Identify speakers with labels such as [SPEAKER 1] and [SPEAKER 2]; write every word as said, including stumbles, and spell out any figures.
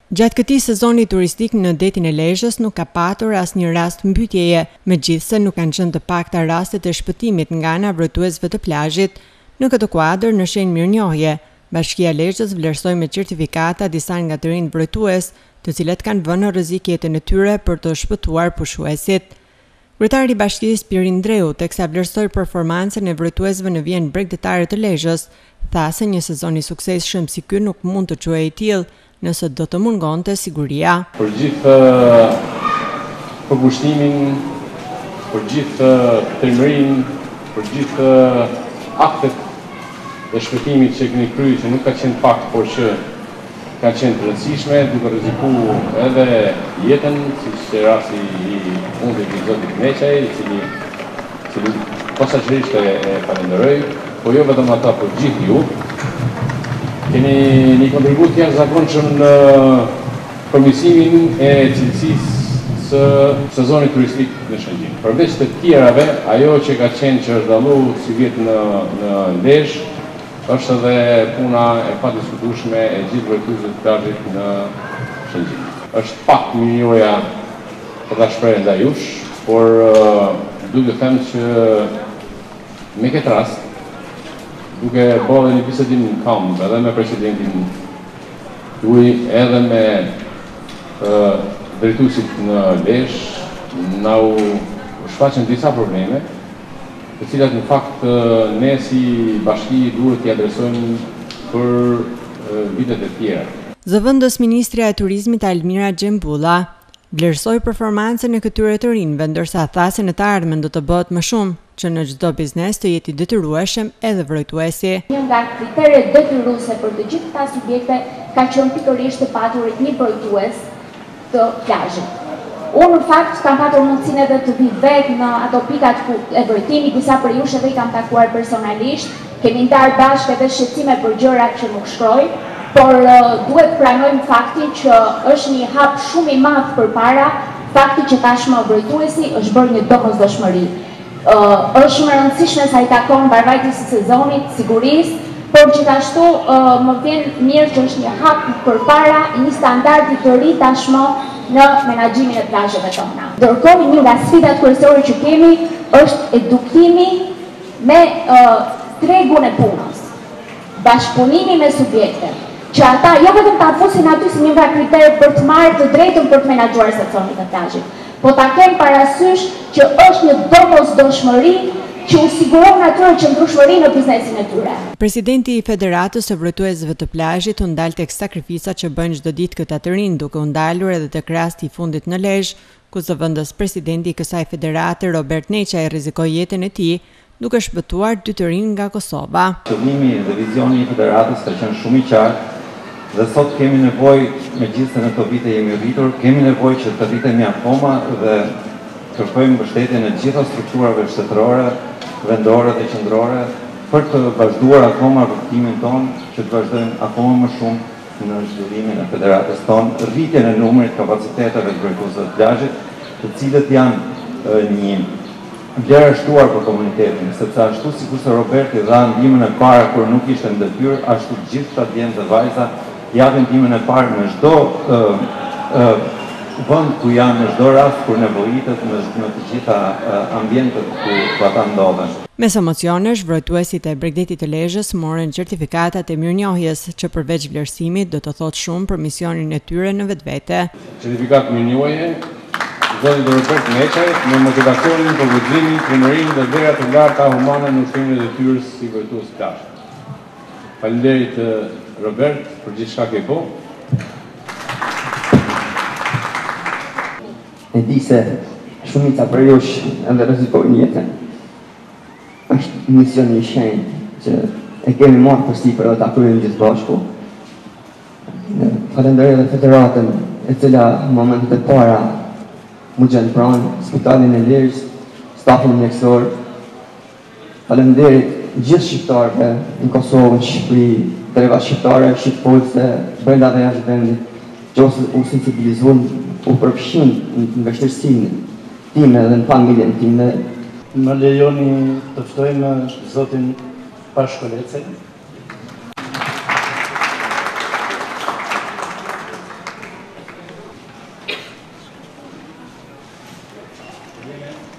[SPEAKER 1] Gjatë këtij sezoni turistik në detin e Lezhës nuk ka patur asnjë rast mbytjeje, megjithse nuk kanë qenë të pakta rastet e shpëtimit nga ana vrojtuesve të plazhit. Në këtë kuadër, në shenjë mirënjohje, Bashkia e Lezhës vlerësoi me certifikata disa nga të rinjt vrojtues, të cilët kanë vënë në rrezik jetën e tyre për të shpëtuar pushuesit. Kryetari i Bashkisë Pirin Ndreu, teksa vlerësoi performancën e vrojtuesve në vijën bregdetare të Lezhës, tha se një sezon i suksesshëm si ky nuk mund të quhej i tillë nëse do të mungonte siguria.
[SPEAKER 2] Për gjithë përkushtimin, për gjithë tërmërinë, për gjithë aktet e shpëtimit që keni kryer, që nuk ka qenë pak, por që ka qenë të rëndësishme, duke rrezikuar edhe jetën, siç është rasti i fundit i zotit Meçaj, i cili cili posaçërisht e falenderoj, po jo vetëm ata, por gjithë ju. Keni një kontribut të jashtëzakonshëm në përmirësimin e cilësisë së sezonit turistik në Shëngjin. Përveç të tjerave, ajo që ka qenë që është dallu si vjet në në Lezhë, është edhe puna e padiskutueshme e gjithë vrojtuesve të plazhit në Shëngjin. Është pak mirënjohja për ta shprehur ndaj jush, por duke thënë që me këtë rast, duke bërë një bisedim në kam, edhe me presidentin tuaj, edhe me uh, drejtuesit në Lezhë, na u shfaqën disa probleme, të cilat në fakt uh, ne si bashki duhet t'i adresojmë për uh, vitet e tjera.
[SPEAKER 1] Zëvendës Ministrja e Turizmit Almira Xhembulla vlerësoi performancën e këtyre të rinjve, ndërsa tha se në të ardhmen do të bëhet më shumë që në çdo biznes të jeti detyrueshëm edhe vrojtuesi.
[SPEAKER 3] Një nga kriteret detyruese për të gjithë këta subjekte ka qenë pikërisht të paturit një vrojtues të plazhit. Unë në fakt kam patur mundësinë edhe të vi vetë në ato pikat e vrojtimit, disa për jush edhe i kam takuar personalisht, kemi ndarë bashkë edhe shqetësime për gjërat që nuk shkroj, por uh, duhet pranojmë faktin që është një hap shumë i madh përpara, fakti që tashmë vrojtuesi është bërë një domosdoshmëri. Uh, është më rëndësishme sa i takon mbarvajtjes së sezonit, sigurisë, por gjithashtu uh, më vjen mirë që është një hap përpara një standardi të ri tashmë në menaxhimin e plazheve tona. Ndërkohë, një nga sfidat kryesore që kemi është edukimi me uh, tregun e punës, bashkëpunimi me subjektet, që ata jo vetëm ta fusin aty si një nga kriteret për të marrë të drejtën për të menaxhuar sezonin e plazhit, po ta kemë parasysh që është një domosdoshmëri që u siguron atyre qëndrueshmëri në biznesin e tyre.
[SPEAKER 1] Presidenti i Federatës së Vrojtuesve të Plazhit u ndal tek sakrificat që bëjnë çdo ditë këta të rinj, duke u ndalur edhe tek rasti i fundit në Lezhë, ku zëvendës presidenti i kësaj federate Robert Neçaj rrezikoi jetën e tij duke shpëtuar dy të rinj nga Kosova.
[SPEAKER 4] Qëllimi dhe vizioni i federatës ka qenë shumë i qartë. Dhe sot kemi nevojë, megjithëse në këto vite jemi rritur, kemi nevojë që të rritemi akoma dhe kërkojmë mbështetjen e gjitha strukturave shtetërore, vendore dhe qendrore për të vazhduar akoma rrugtimin tonë, që të vazhdojmë akoma më shumë në zhvillimin e federatës tonë, rritjen e numrit kapaciteteve të vrojtuesve të plazhit, të cilët janë një vlerë e shtuar për komunitetin, sepse ashtu sikur se Roberti dha ndihmën e parë kur nuk ishte në detyrë, ashtu të gjithë ata djemtë dhe vajza japin ndihmën e parë në çdo vend ku janë, në çdo rast kur nevojitet, në, në të gjitha ambientet ku, ku ata ndodhen.
[SPEAKER 1] Mes emocionesh, vrojtuesit e Bregdetit të Lezhës morën certifikatat e mirënjohjes, që përveç vlerësimit do të thotë shumë për misionin e tyre në vetvete.
[SPEAKER 2] Certifikat mirënjohje zotit Robert Meçaj me motivacionin për guximin, pronërinë dhe vlerat të larta humane në ushtrimin e detyrës si vrojtues plazh. Faleminderit Robert për gjithë çka ke bërë.
[SPEAKER 5] E di se shumica për jush edhe rrezikojnë jetën. Është mision i shenjtë që e kemi marrë përsipër dhe ta kryejmë gjithë bashku. Falenderoj edhe federatën e cila në momentet e para më gjenë pranë, spitalin e Lezhës, stafin mjekësor. Faleminderit gjithë shqiptarëve në Kosovë, në Shqipëri, dreva shqiptare, shqiptolëse, brenda dhe jashtë vendit, që u sensibilizuan, u përfshin në vështirësinë time dhe në familjen time.
[SPEAKER 6] Më lejoni të ftojmë zotin Pashkolecek.
[SPEAKER 2] Faleminderit.